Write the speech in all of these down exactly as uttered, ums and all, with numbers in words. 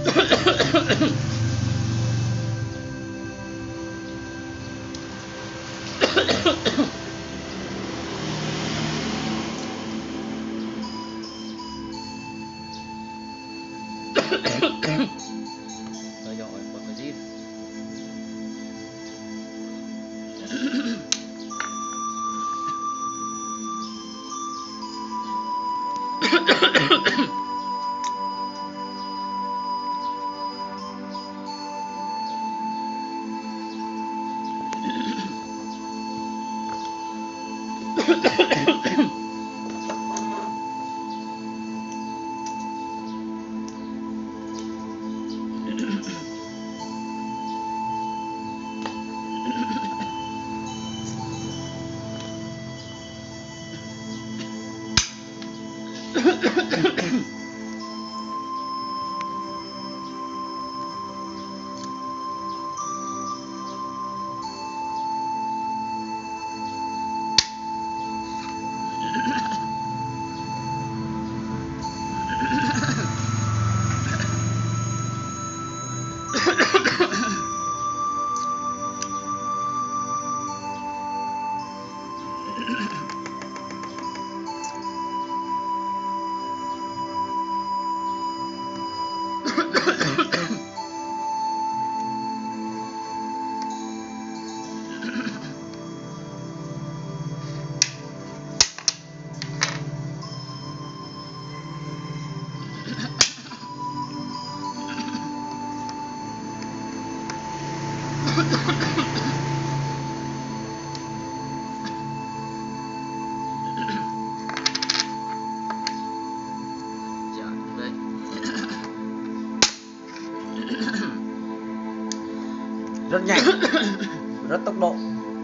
Theo dõi một cái gì rất nhanh, rất tốc độ.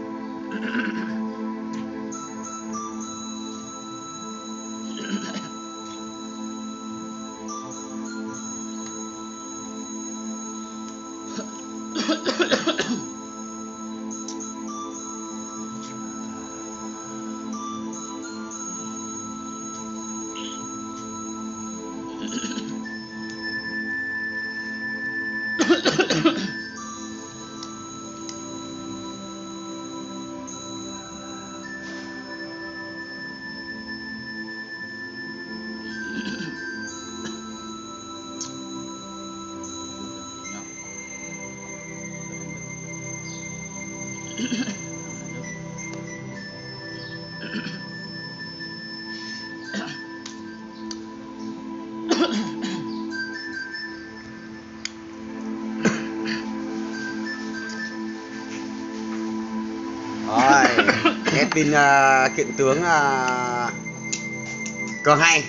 Rồi, nghe tin uh, kiện tướng uh, cờ hay,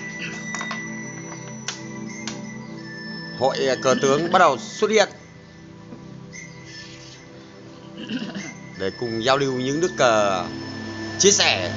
hội cờ tướng bắt đầu xuất hiện để cùng giao lưu những nước cờ, chia sẻ.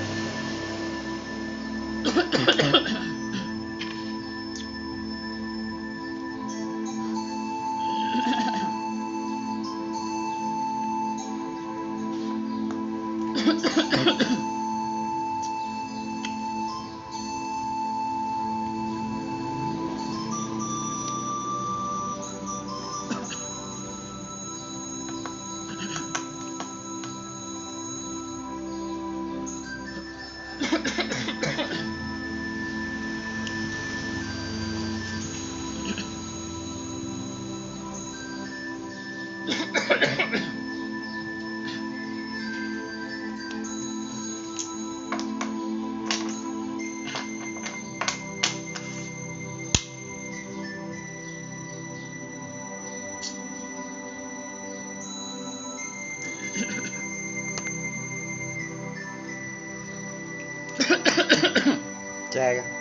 Che kìa.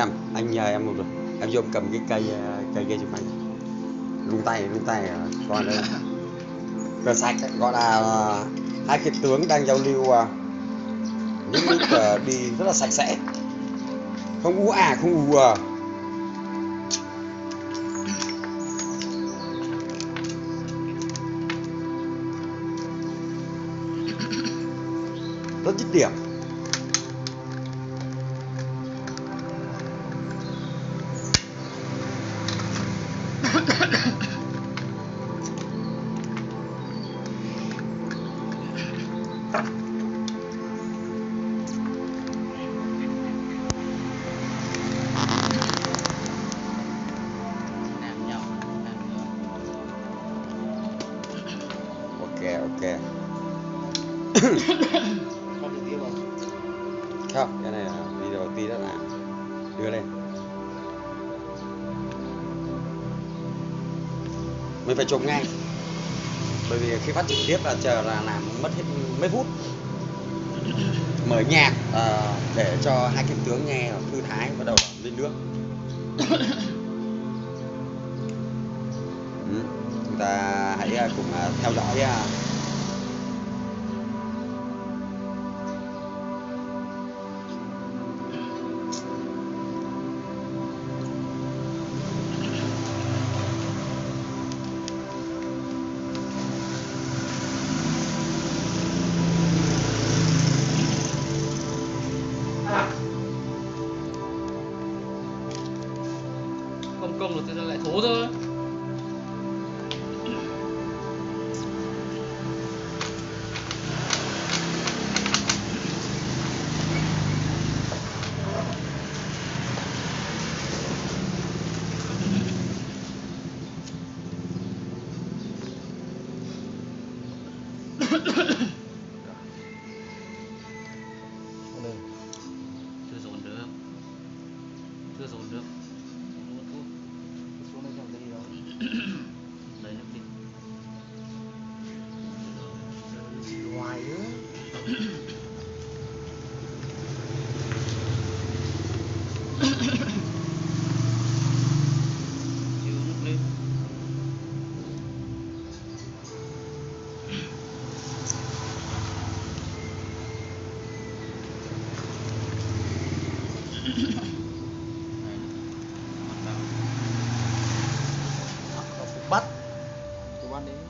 em anh nhờ em một việc, em vô em cầm cái cây cây kia chụp ảnh, lung tay lung tay coi đây cờ sạch ấy, gọi là hai kiện tướng đang giao lưu những lúc đi rất là sạch sẽ, không ú à không ù à. Rất dứt điểm. Làm nhau, làm nữa. Ok ok. Con được tiếp không? Không, cái này là video tí nữa là đưa lên. Mình phải chụp ngay. Bởi vì khi phát trực tiếp là chờ là làm mất hết mấy phút. Mở nhạc uh, để cho hai kiện tướng nghe thư thái, bắt đầu lên nước. Ừ. Chúng ta hãy cùng uh, theo dõi uh, Không công được thì lại thố thôi. Chưa dồn được, chưa dồn được. Xuống đây chẳng đi đâu. Đấy nó đi. Hoài nữa. Chịu nước lên. Nó phải bắt. Tôi bắt đấy.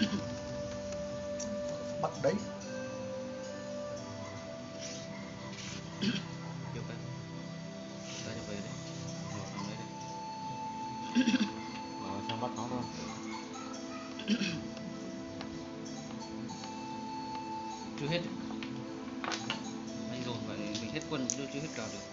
Bắt đấy. Chịu cái. Ta cho về đây. Rồi làm đấy đây. Rồi sang bắt nó thôi. Chưa hết. Anh dồn vậy mình hết quân chưa chưa hết cào được.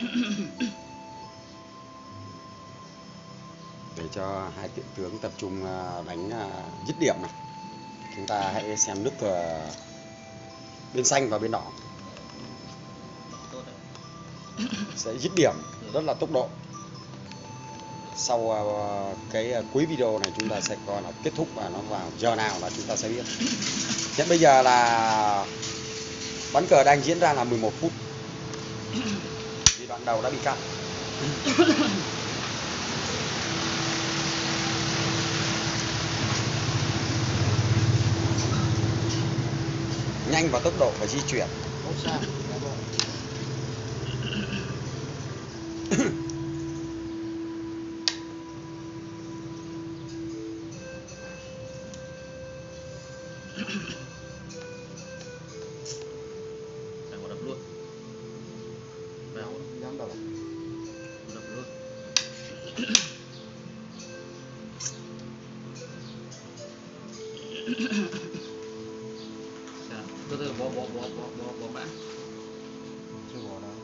để cho hai kiện tướng tập trung uh, đánh uh, dứt điểm này. Chúng ta hãy xem nước uh, bên xanh và bên đỏ Tốt đấy. sẽ dứt điểm rất là tốc độ. Sau uh, cái uh, cuối video này chúng ta sẽ coi là kết thúc và nó vào giờ nào là chúng ta sẽ biết. Hiện bây giờ là ván cờ đang diễn ra là mười một phút vì đoạn đầu đã bị cắt. Nhanh và tốc độ và di chuyển. Không sao. Phải có đập luôn. Vào Dám đập. đập luôn. Sao? Từ từ bỏ bỏ bỏ bỏ bỏ bỏ bã. Chưa bỏ đâu.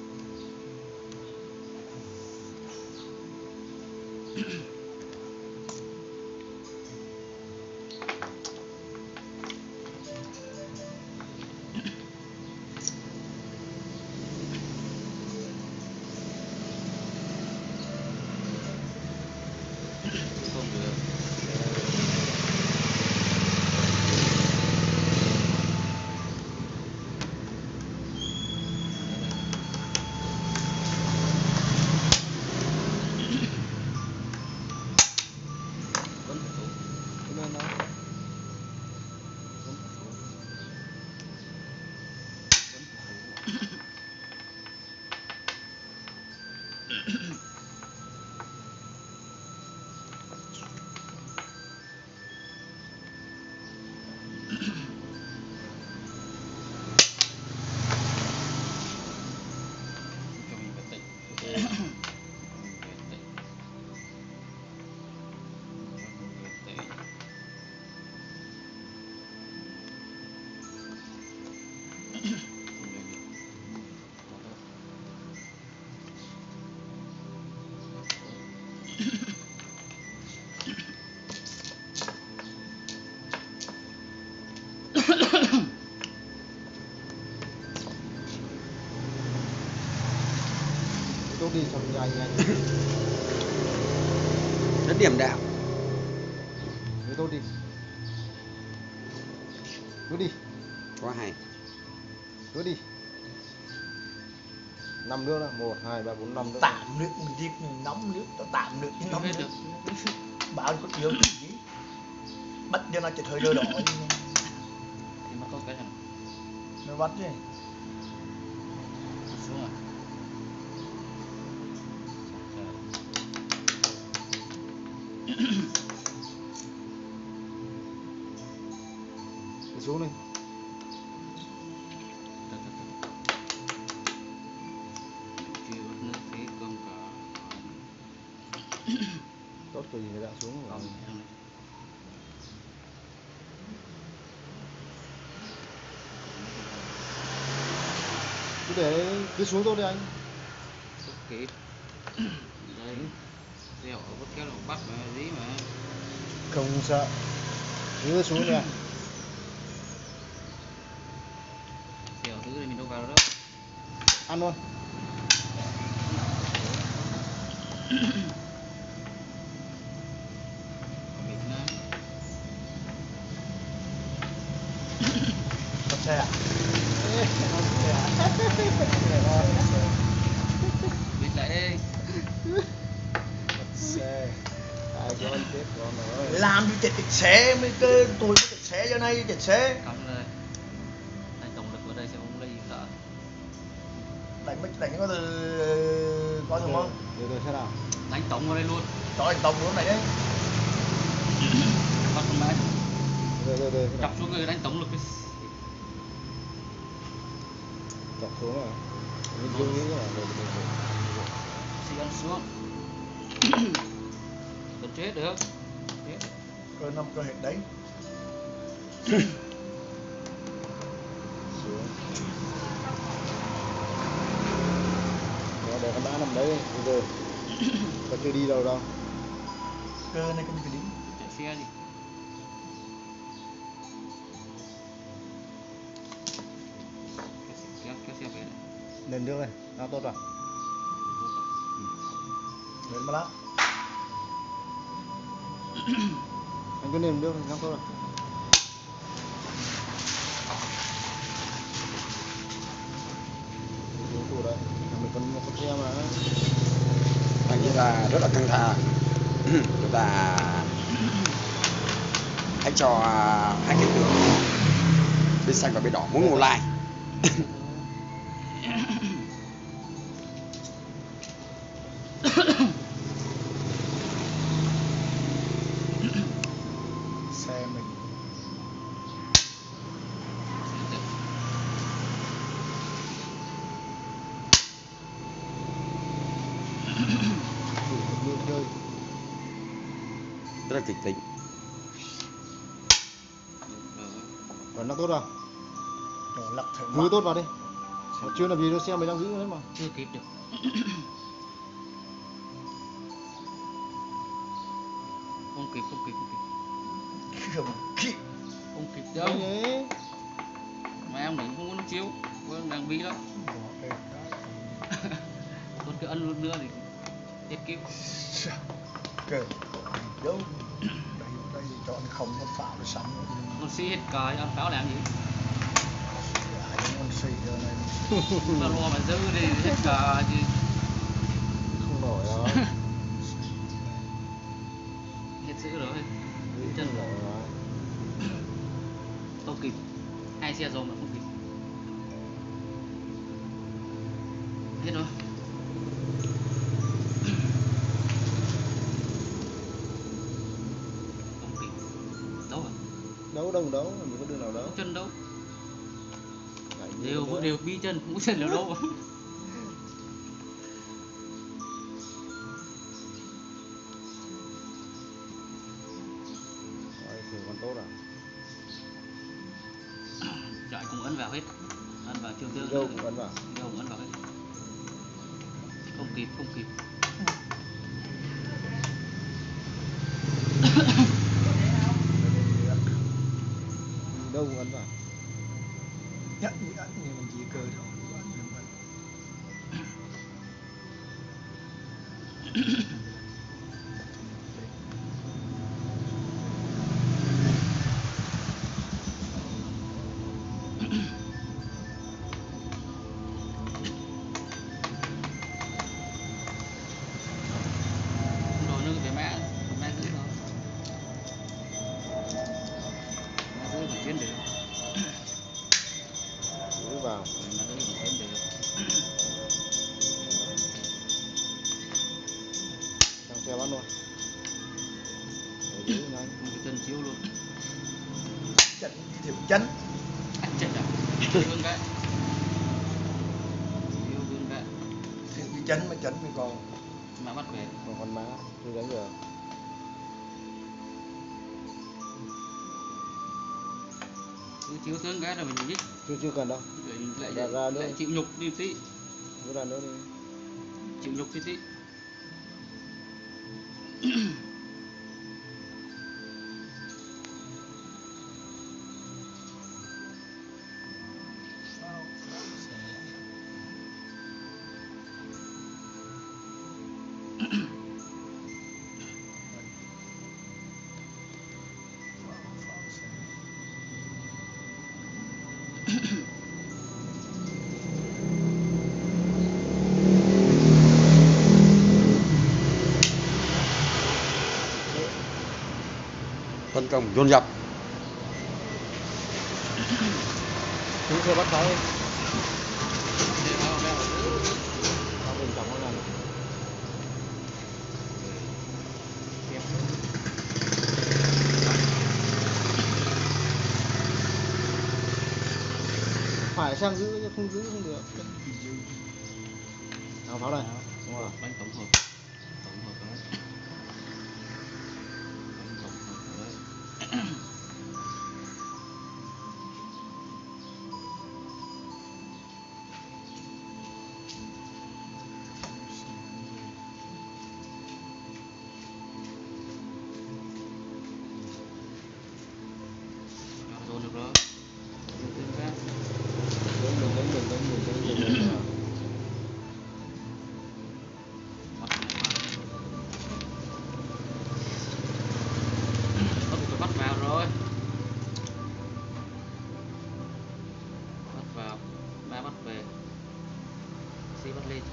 Không được. tốt đi xong nhanh nhanh. Rất điểm đạo. Cứ tốt đi. Cứ đi. Quá hay. Cứ đi. Năm nước đó, một, hai, ba, bốn, năm nước. Tạm nước mình đi mình nóng nước, tao tạm nước chứ Chưa nóng hết nước. được. Bảo có yêu gì. Bắt cho nó chỉ hơi đỡ đỏ đi. Thì mà có cái thằng Nó bắt chứ. xuống rồi. Đi xuống đi. Tật, tật, tật. Chịu nước thế cơm cả. Tốt cái gì người ta xuống rồi. Không, thằng này. Cứ để cứ xuống tốt đi anh. Tốt kịp. Đây. Dẻo ở bất kéo bắt mà dí mà. Không sợ. Cứ xuống đi anh. Dẻo thứ này mình đâu vào đó. Ăn luôn. Việt Nam. Bắt xe à? Việt lại đây. Xe. Ai có ăn tiếp con rồi. Làm gì chạy xe mới cơ tôi mới chạy xe cho này chạy xe. Cầm đây. Đây tổng lực ở đây sẽ không lấy gì cả. Đánh mấy đánh có từ có được không? Từ từ thế nào? Đánh tổng vào đây luôn. Cho anh tổng luôn này đấy. Bắt con máy. Từ từ từ thế nào? Chọc xuống người đánh tổng lực đi. Chọc xuống rồi. Mình cứ nghĩ là được được được. Xì ăn xuống. Vẫn chết được. Chết. Cơ năm cơ hết đấy. Xuống. Đó, để con đã nằm đấy từ từ. Ta chưa đi đâu đâu. Cơ này cần phải đi. Chạy xe đi. Kéo kéo xe về đây. Lên nước này, nó tốt rồi. Lên mà lắm. Anh cứ nêm nước nó tốt rồi. Yếu tố đấy, mình còn một con xe mà. Anh nghĩ là rất là căng thẳng. Chúng ta hãy cho hai cái đường bên xanh và bên đỏ muốn ngồi lại. Xe mình. Nước chơi. Rất là kịch tính. Còn nó tốt rồi. Rồi lắc thử Giữ tốt vào đi. Chưa làm gì đâu, xe mình đang giữ đấy mà. Chưa kịp được. Không kịp, không kịp, không kịp. Không kịp. Không kịp Đâu đâu. nhỉ? Mà em đừng không muốn chiếu. Con đang bí lắm. Bỏ cái cái. Con cứ ân luôn nữa thì hết cứu. Cơ. Đâu. Đây đây chọn không con pháo để sẵn. Con xí hết cài, ăn pháo làm gì? Ai con xì giờ này. Mà lo mà giữ đi hết cài chứ. Không nổi rồi. Hết giữ rồi. Chân nổi rồi. Không kịp. Hai xe rồi mà không kịp. Hết rồi. Không kịp. Đâu à? Đấu đâu đấu, mình có đường nào đấu. Có chân đâu. Lại như Đều nữa. đều bi chân, không có chân nào đâu. Rồi, thử con tốt à. Chạy cũng ấn vào hết. Ấn vào chiều tương. Đâu cũng ấn vào. Đâu cũng ấn vào hết. Không kịp, không kịp. Đâu cũng ấn vào. Nhận như ăn nhưng mình chỉ cơ thôi. Rồi nó về mẹ mẹ giữ nó mẹ giữ vẫn chiến được Giữ vào. mẹ giữ vẫn chiến được Sang xe bắt luôn. Để giữ nhanh. một cái chân chiếu luôn chấn điểm chấn anh chân đã vương cái chiếu vương cái thì cái chấn mà chấn mình còn mẹ bắt về Còn con má. Chưa đánh được. cứ chiếu tướng cái là mình nhích Chưa chưa cần đâu. lại lại, Ra- ra nữa. lại chịu nhục đi tí Cứ ra nữa đi. chịu nhục tí tí Tấn công dồn dập. Chú chưa bắt pháo đi. để vào mẹ vào giữ Nó bình trọng hơn này. kẹp Phải sang giữ chứ không giữ không được. Nào pháo này. Đúng rồi. bánh tổng hợp tổng hợp đó bánh tổng hợp đấy dồn được rồi tương tác Đứng đừng đứng đừng đứng đừng đứng đừng đứng. bắt này vào bắt được bắt vào rồi bắt vào ba bắt về si bắt lên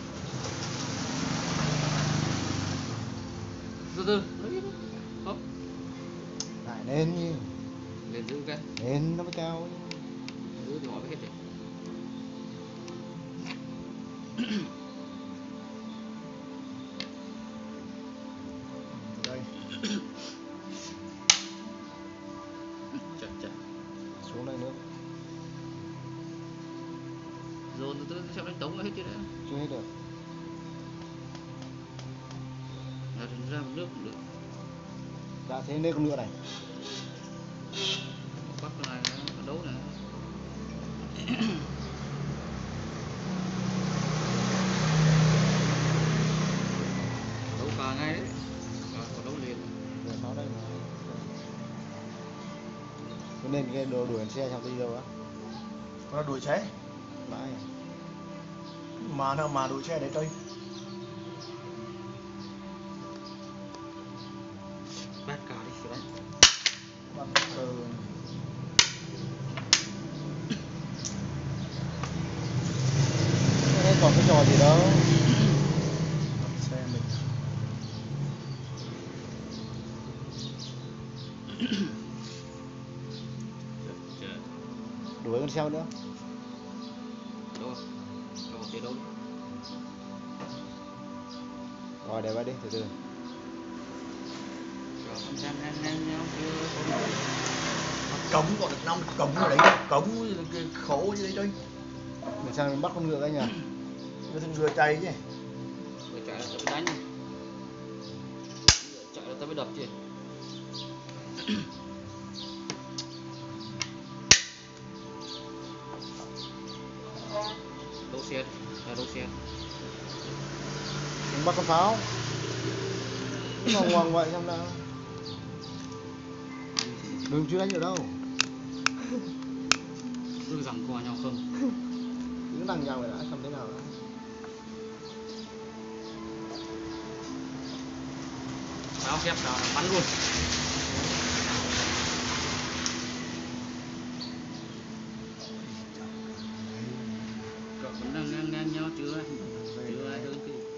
từ từ lấy không Lại lên như. lên giữ cái Lên nó mới cao. giữ thì mọi cái hết rồi đây chặt chặt Xuống đây nữa. dồn từ từ xem đánh tống là hết chưa đấy Chưa hết được. là ra một nước cũng được Ra thế đây con nữa này. bắt cái này nó đấu này đấu cờ ngay đấy rồi còn đấu liền Rồi pháo đây mà. Cho nên cái đồ đuổi xe xong đi đâu á. nó đuổi xe Mãi. mà nó mà đuổi xe để chơi bắt cờ đi sẽ đánh bằng cờ Thế còn cái trò gì đâu. xe mình chờ Đuổi con xe nữa. đâu đâu thế đâu Rồi để vào đi từ từ. rồi không xem em em nhau chưa cống còn được năm cống ở đấy cống cái khổ như đấy chơi Mình sang mình bắt con ngựa cái nhỉ. nó thằng vừa chạy chứ người chạy là tao mới đánh chạy là tao mới đập chứ đấu xe là đấu xe Mình bắt con pháo. Nó ngoằng vậy xem nào. Đừng chưa đánh được đâu. cứ rằng qua nhau không Cứ đằng nhau vậy đã xem thế nào đã. Pháo kép vào bắn luôn. Cậu vẫn đang ngang ngang nhau chưa ai? Chưa ai hơn cái gì.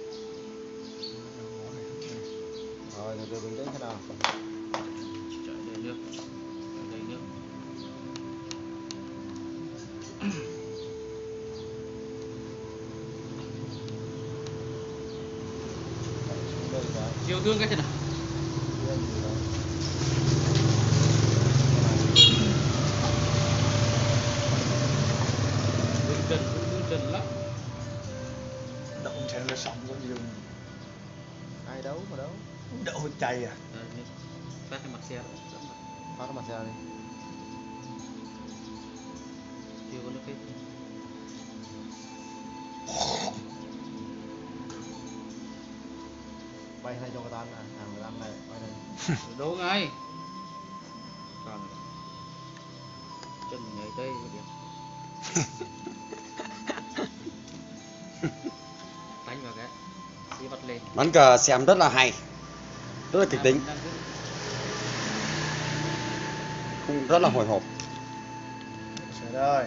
Rồi từ từ bình tĩnh thế nào. Chạy đầy nước. Chạy đầy nước. Đây là Chiều thương cái thế nào? đây là Đứng chân, đứng chân lắm. Động trên nó sống có nhiều. ai đấu mà đấu. Đậu chay à. Ờ, như phát cái mặt xe đó. Dẫn mặt. Phát cái mặt xe đi. Chưa có nước hết. Bay này cho người ta ăn à, à người ta ăn này, bay này. Đố ngay. Còn chân nhảy tới cái điểm. Đánh vào cái xí bắt lên. Ván cờ xem rất là hay, rất là kịch tính, Đang giữ. cũng rất là hồi hộp. Xe đây.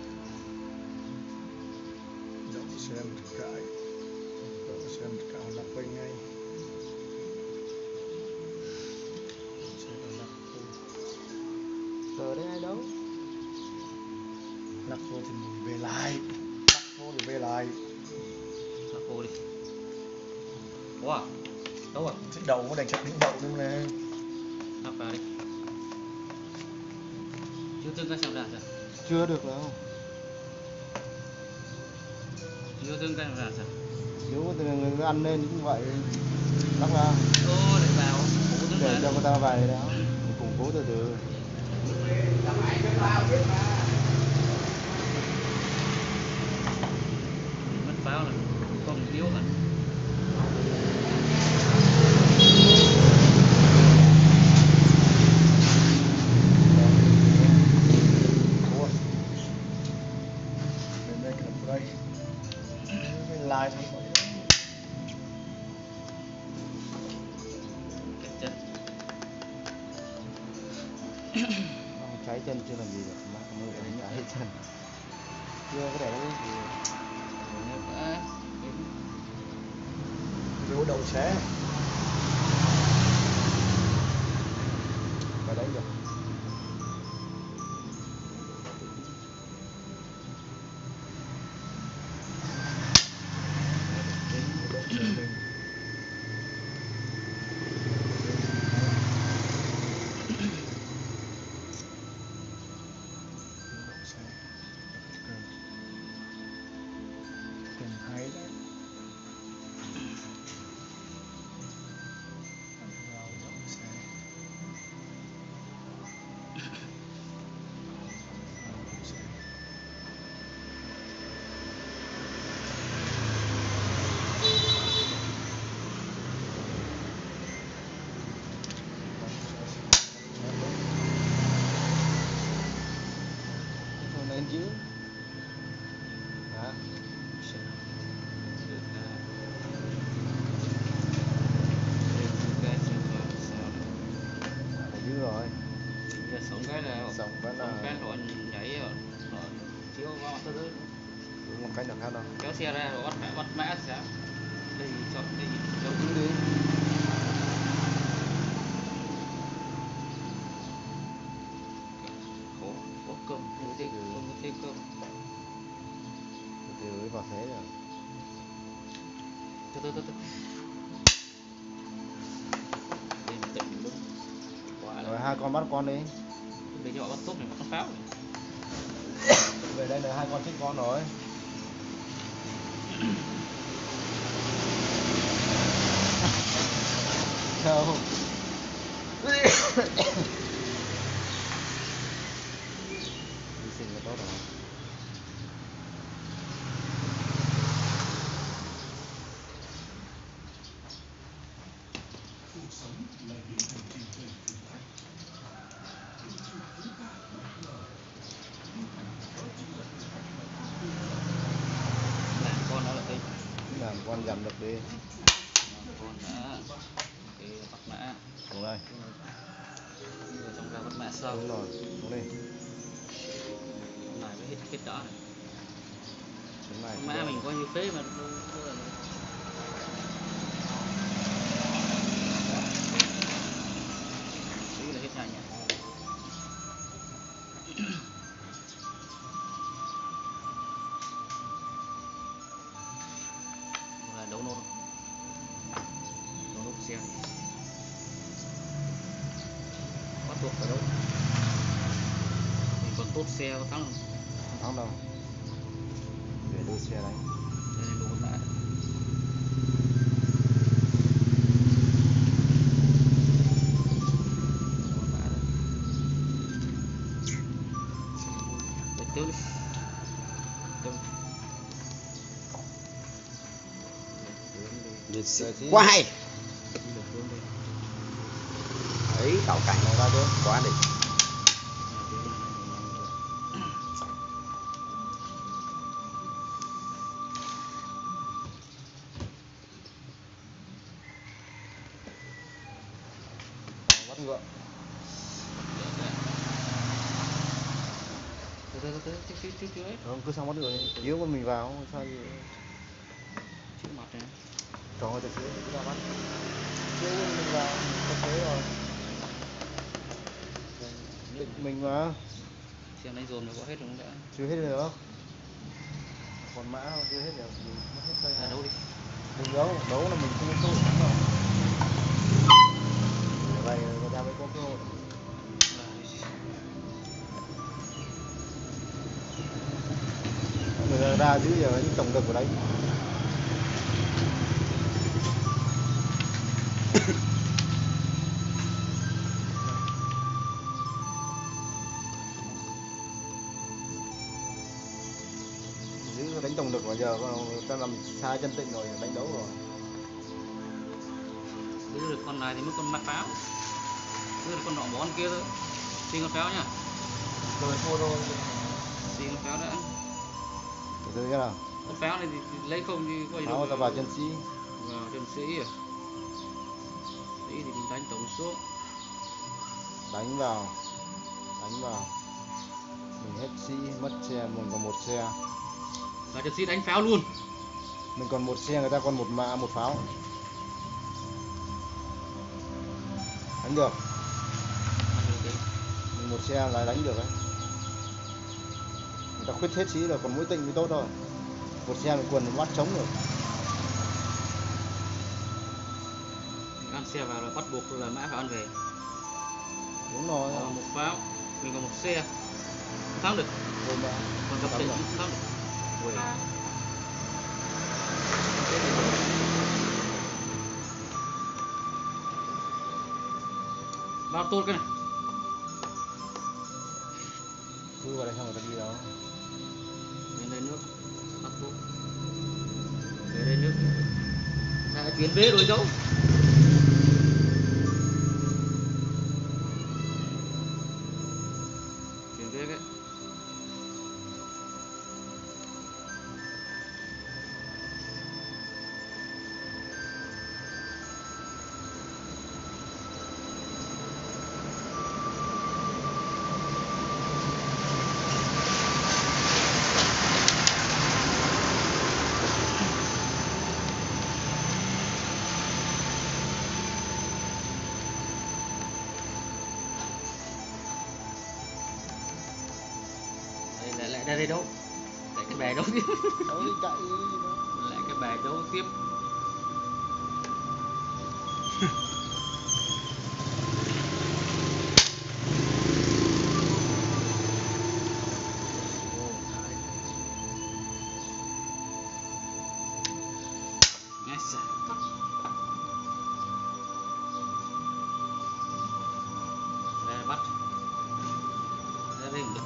Đậu xe một cái. Đậu xe một cái đặt quay ngay. Xe đặt vô. Cờ đấy ai đấu. Lắc vô thì mình về lại. Lắc vô thì về lại. Thả cô đi. Wow. Đâu à? Thích đậu có đánh chắc những đậu luôn nè. Thắp vào đi. Chưa thương cái sao ra sao? Chưa được đâu. Chưa thương cái sao ra sao? Nếu từ người ta ăn lên như vậy lắc ra Ô, để vào. Cố thương để ra. cho người ta vài đó. Mình củng cố từ từ. Mất pháo rồi. Không yếu hẳn. Ủa. Lên đây cái đập đây. Mình lại thôi. Cái chân. Cháy chân chưa làm gì được, má mưa còn cháy chân. Chưa có để đâu gì. Nếu đã. Vô đậu xe. Vào đấy rồi. Đậu xe mình. Đậu xe. Tìm hay đấy. Vào đậu xe. Vào đậu xe. Thôi lên chứ. Hả? Phải dữ rồi. Sống cái là Sống cái là- sống cái rồi nhảy rồi rồi chiếu vào thứ thứ Đúng một cách nào khác đâu. kéo xe ra rồi bắt mẹ bắt mã thì sao? Đây chọn đây Đâu cứ đi. khổ khổ cơm không thấy không thấy cơm Từ từ mới vào thế rồi. từ từ từ từ đây là tỉnh đúng quả Rồi là hai con bắt con đi. bây giờ bắt tốt này bắt pháo này. Về đây là hai con thích con rồi. Đâu. Hy sinh là tốt rồi. Làm con đó là cái Làm con dằn được đi. con đã thì bắt mã Đúng đây. rồi xong ra bắt mã sau Đúng rồi, đúng đi. này mới hết hết đỏ này. Đúng này. Mã mình coi như phế mà đâu đâu là tí là hết nhanh nhỉ. Là đấu nốt đấu nốt xe bắt buộc phải đấu mình còn tốt xe có thắng không? Không thắng đâu. Để đôi xe đánh. Đây là đồ con mã. Tiêu đi. Tiêu. Liệt sĩ quá hay. Được luôn đi. Ấy cậu cảnh nó ra được quá đi. Bắt ngựa. Từ từ từ từ chút chút chút ấy. Không, cứ xong bắt ngựa đi. Yếu con mình vào không sao gì. Chữ mặt này. Cho người ta chứa cứ ra bắt. Yếu con mình vào, có thế rồi. Định mình mà. Xem đánh dồn nó có hết rồi không đã. Chưa hết được. Còn mã chưa hết được thì mất hết cây. À đấu đi. Đừng đấu, đấu là mình không có cơ hội thắng đâu. Vậy người ta mới có cơ hội. Người ta ra chứ giờ những tổng lực ở đấy. Giữ đánh tổng lực mà giờ người ta làm sai chân tịnh rồi đánh đấu rồi. Giữ được con này thì mới con mắt pháo. Giữ được con nọ bón kia thôi. Xin con pháo nhá. Rồi thua thôi. Xin con pháo đã. Từ từ cái nào? Con pháo này thì, thì lấy không thì có gì Pháo đâu. ta vào chân sĩ. Vào chân sĩ à. Sĩ thì mình đánh tổng xuống. Đánh vào. Đánh vào. Mình hết sĩ, mất xe, mình còn một xe. Và chân sĩ đánh pháo luôn. Mình còn một xe, người ta còn một mã, một pháo. Đánh được. Mình một xe là đánh được đấy. Người ta khuyết hết sĩ rồi, còn mỗi tịnh mới tốt thôi. Một xe mình quần bắt trống rồi. Mình ăn xe vào là bắt buộc là mã phải ăn về. Đúng rồi. Còn một pháo, mình còn một xe. Thắng được. Rồi mà. Còn gặp tịnh không thắng được. Ui. Bao tốt cái này. Cứ vào đây xong người ta đi đó. Đến đây nước. Bắt tốt. Về đây nước. Đã chuyển bế rồi dấu. Chuyển bế cái. Lại lại ra đây đâu? Lại cái bè đấu tiếp. Đấu đi chạy đi đó. Lại cái bè đấu tiếp. Nice. Đây là bắt. Đây đây cũng được.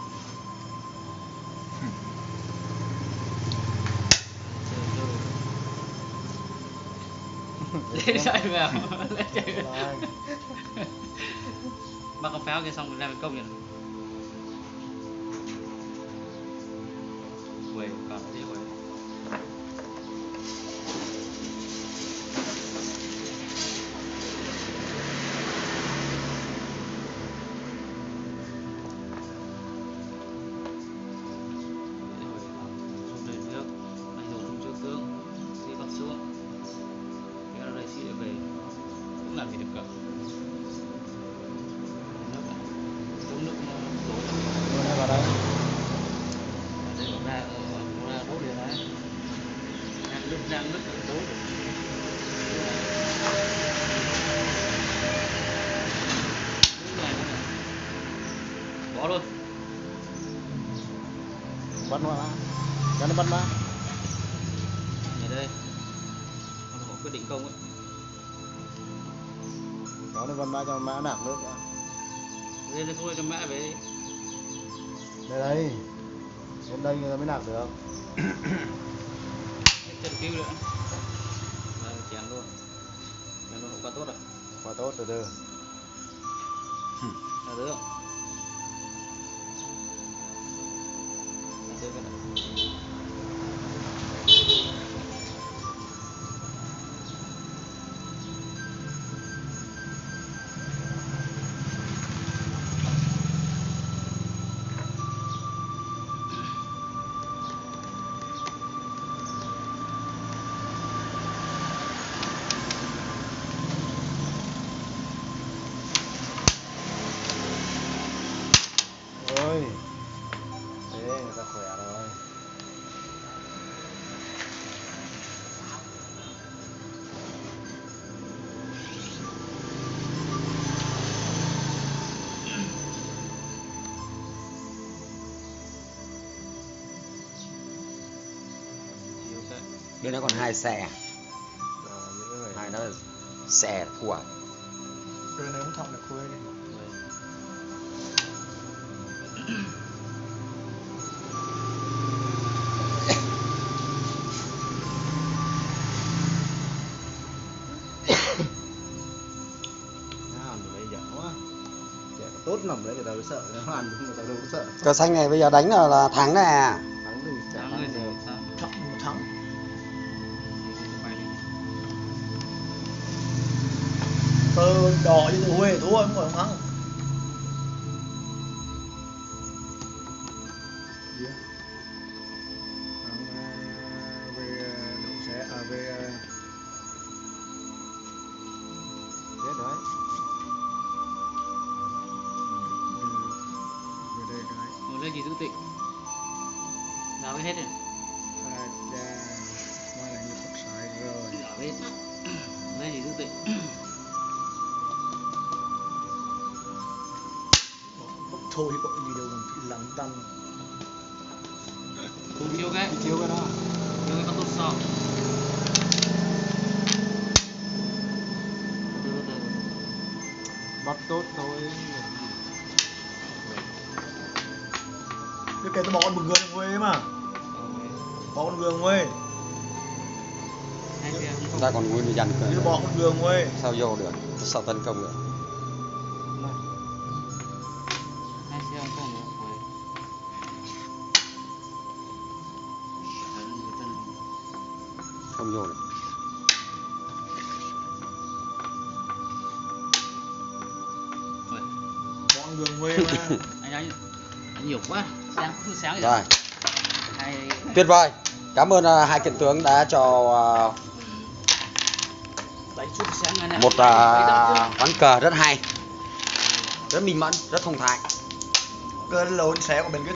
Lên chạy vào. Lên chạy vào. Bắt con pháo kia xong rồi ra cái công nhận. Quầy còn tí quầy. đang rất là bố bỏ luôn. Bắn vào cho nó bắn vào. Ở đây họ quyết định không ấy. Đó nó bắn vào cho mã nặng nước nữa. Đây là thôi cho mã về. Đây đây. Đến đây người ta mới nạp được. Chân cứu nữa. Rồi chèn luôn. Chèn luôn quá tốt rồi. Quá tốt từ từ. Là được. Là được cái này. Ôi. Thế người ta khỏe rồi. Bên đó còn hai xe, Rồi, những người hai nó xe thua. Rồi này không thọc được quê đi. nó ăn đấy dở quá. Trẻ tốt nằm đấy người ta mới sợ, nó ăn người ta đâu có sợ. Cờ xanh này bây giờ đánh là, là thắng nè. Thắng thì chả Thắng thắng rồi gì. thì sao? Thọc một thắng. Tơ đỏ như từ Huế thua không phải thắng. Yeah. Thắng à, về đậu xe à về à, Chết đấy. về đây cái Một lên gì giữ tịnh. Nào cái hết rồi. à, cha mai là như sắp sai rồi. Nào hết. Lên gì giữ tịnh. Thôi bọn gì đâu mà phải lắng tăng. Cùng chiêu cái. Đi chiếu cái đó. Chiêu cái con tốt so. Từ từ từ. Bắt tốt thôi. Cái kể tôi bỏ con bừng gương Huế mà. Bỏ con gương Huế. Hai xe không Chúng ta còn nguyên đi dằn Như bỏ con gương Huế. sao vô được, sao tấn công được. hai xe không không nữa. Không vô được. Bỏ con gương Huế mà. Anh anh nhiều quá. Sáng cũng sáng vậy. Rồi, Hai tuyệt vời. Cảm ơn uh, hai kiện tướng đã cho uh, đánh chút sáng ngày này. một uh, ván cờ rất hay, rất minh mẫn, rất thông thái. Cơn lộn xé của bên cái